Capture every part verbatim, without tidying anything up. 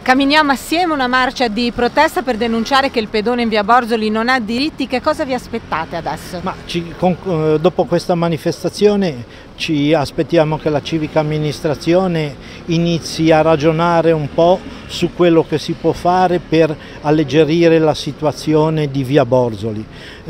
camminiamo assieme una marcia di protesta per denunciare che il pedone in via Borzoli non ha diritti. Che cosa vi aspettate adesso? Ma ci, con, dopo questa manifestazione ci aspettiamo che la civica amministrazione inizi a ragionare un po' su quello che si può fare per alleggerire la situazione di via Borzoli.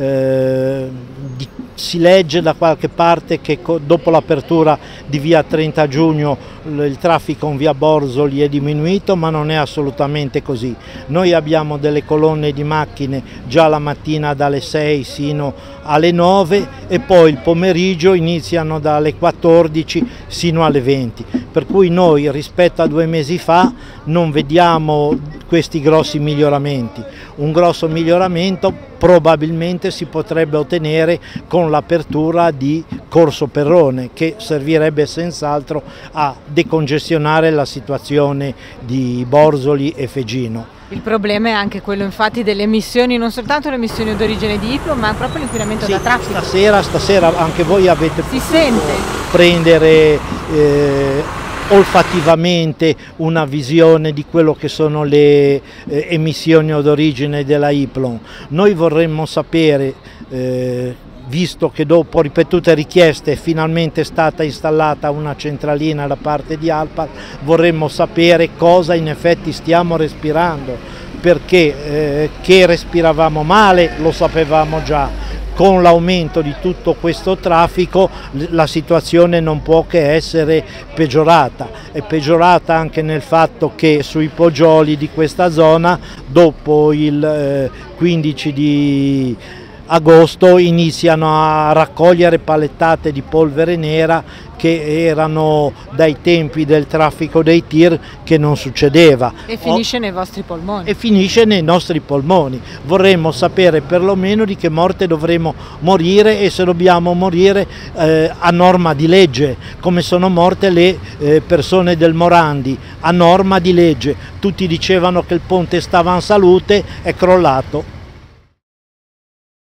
Eh, di, si legge da qualche parte che dopo l'apertura di via trenta giugno il traffico in via Borzoli è diminuito, ma non è assolutamente così. Noi abbiamo delle colonne di macchine già la mattina dalle sei sino alle nove e poi il pomeriggio iniziano dalle quattordici sino alle venti, per cui noi rispetto a due mesi fa non vediamo questi grossi miglioramenti. Un grosso miglioramento probabilmente si potrebbe ottenere con l'apertura di Corso Perrone, che servirebbe senz'altro a decongestionare la situazione di Borzoli e Fegino. Il problema è anche quello infatti delle emissioni, non soltanto le emissioni d'origine di Iplo, ma proprio l'inquinamento sì, da traffico. Stasera, stasera anche voi avete si potuto sente. prendere eh, olfattivamente una visione di quello che sono le eh, emissioni d'origine della Iplon. Noi vorremmo sapere, eh, visto che dopo ripetute richieste finalmente è stata installata una centralina da parte di Alpat, vorremmo sapere cosa in effetti stiamo respirando, perché eh, che respiravamo male lo sapevamo già. Con l'aumento di tutto questo traffico la situazione non può che essere peggiorata, è peggiorata anche nel fatto che sui poggioli di questa zona dopo il eh, quindici di agosto iniziano a raccogliere palettate di polvere nera che erano dai tempi del traffico dei tir che non succedeva. E finisce nei vostri polmoni. E finisce nei nostri polmoni. Vorremmo sapere perlomeno di che morte dovremo morire e se dobbiamo morire eh, a norma di legge, come sono morte le eh, persone del Morandi, a norma di legge. Tutti dicevano che il ponte stava in salute, è crollato.